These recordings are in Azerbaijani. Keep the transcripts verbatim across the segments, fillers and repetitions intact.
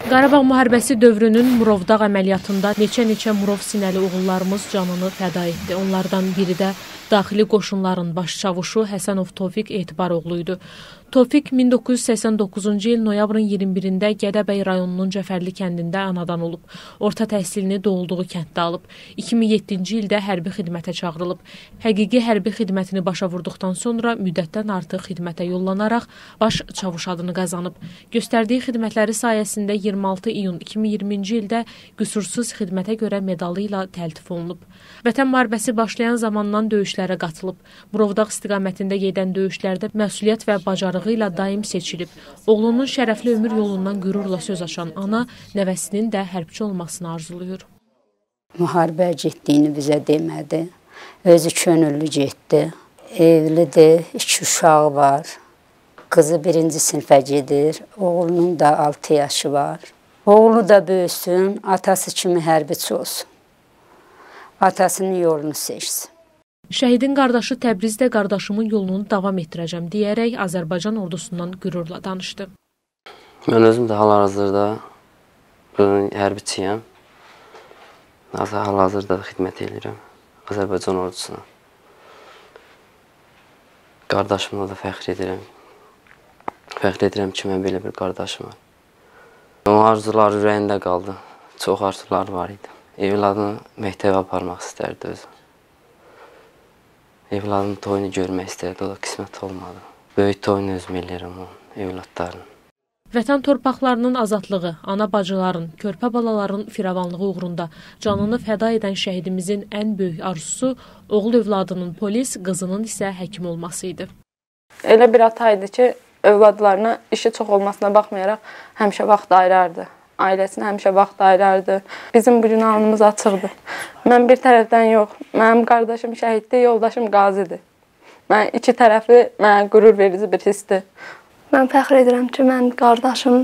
Qarabağ müharibəsi dövrünün Murovdağ əməliyyatında neçə-neçə Murov sinəli oğullarımız canını fəda etdi. Onlardan biri də daxili qoşunların başçavuşu Həsənov Tofiq Etibaroğlu idi. Tofiq min doqquz yüz səksən doqquzuncu il noyabrın iyirmi birində Gədəbəy rayonunun Cəfərli kəndində anadan olub. Orta təhsilini doğulduğu kənddə alıb. iki min yeddinci ildə hərbi xidmətə çağırılıb. Həqiqi hərbi xidmətini başa vurduqdan sonra müddətdən artıq xidmətə yollanaraq baş çavuş adını qazanıb. Göstərdiyi xidmətləri sayəsində iyirmi altı iyun iki min iyirminci ildə qüsursuz xidmətə görə medalı ilə təltif olunub. Vətən müharibəsi başlayan zamandan döyüşlərə qatılıb. Murovdağ istiqamətində gedən döyüşlərdə məsuliyyət və bacarığı ilə daim seçilib. Oğlunun şərəfli ömür yolundan qürurla söz açan ana nəvəsinin də hərbçi olmasını arzulayır. Müharibəyə getdiyini bizə demədi. Özü könüllü getdi. Evlidir, iki uşağı var. Qızı birinci sinifə gedir. Oğlunun da altı yaşı var. Oğlu da böyüsün, atası kimi hərbiçi olsun. Atasının yolunu seçsin. Şəhidin qardaşı Təbrizdə qardaşımın yolunu davam etdirəcəm deyərək Azərbaycan ordusundan qürurla danışdı. Mən özüm də hal-hazırda hərbiçiyəm. Hal-hazırda xidmət edirəm Azərbaycan ordusuna. Qardaşımla da fəxr edirəm. Fəxr edirəm ki, mən belə bir qardaşım var. Onun arzuları ürəyində qaldı. Çox arzuları var idi. Evladını məktəbə aparmaq istərdi özü. Evladının toyunu görmək istərdi, o da qismət olmadı. Böyük toyunu özüm eləyirəm onun, evladlarının. Vətən torpaqlarının azadlığı, ana bacıların, körpə balaların firavanlığı uğrunda canını fəda edən şəhidimizin ən böyük arzusu oğul övladının polis, qızının isə həkim olması idi. Elə bir ata idi ki, övladlarına işi çox olmasına baxmayaraq həmişə vaxt ayırardı. Ailəsinə həmişə vaxt ayırardı. Bizim bugün alnımız açıqdır. Mən bir tərəfdən yox, mənim qardaşım şəhiddir, yoldaşım qazidir. Mən iki tərəfli mənə qürur verici bir hissdir. Mən fəxr edirəm ki, mən qardaşım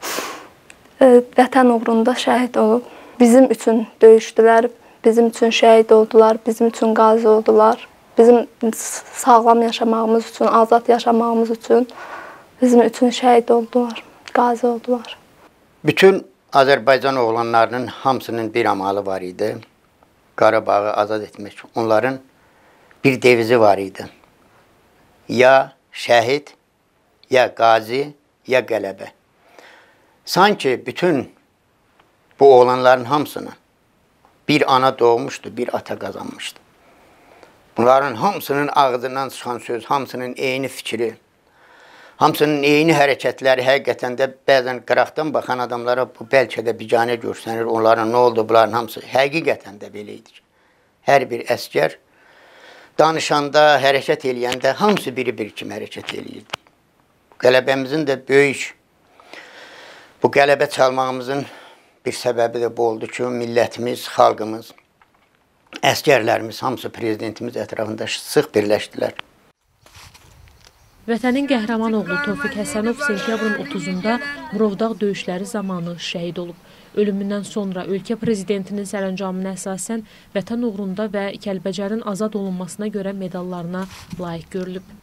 vətən uğrunda şəhid olub. Bizim üçün döyüşdülər, bizim üçün şəhid oldular, bizim üçün qazi oldular. Bizim sağlam yaşamağımız üçün, azad yaşamağımız üçün bizim üçün şəhid oldular, qazi oldular. Bütün Azərbaycan oğlanlarının hamısının bir amalı var idi. Qarabağı azad etmək. Onların bir devizi var idi. Ya şəhid, ya qazi, ya qələbə. Sanki bütün bu oğlanların hamısını bir ana doğmuşdu, bir ata qazanmışdı. Bunların hamısının ağzından çıxan söz, hamısının eyni fikri, hamısının eyni hərəkətləri həqiqətən də bəzən qıraqdan baxan adamlara bu bəlkə də biganə görsənir. Onların nə oldu, bunların hamısı həqiqətən də belə idi. Hər bir əskər danışanda, hərəkət eləyəndə hamısı biri-biri kimi hərəkət eləyirdi. Qələbəmizin də böyük, bu qələbə çalmağımızın bir səbəbi də bu oldu ki, millətimiz, xalqımız, əskərlərimiz, hamısı prezidentimiz ətrafında sıx birləşdilər. Vətənin qəhrəman oğlu Tofiq Həsənov sentyabrın otuzunda Murovdağ döyüşləri zamanı şəhid olub. Ölümündən sonra ölkə prezidentinin sərəncamına əsasən vətən uğrunda və Kəlbəcərin azad olunmasına görə medallarına layiq görülüb.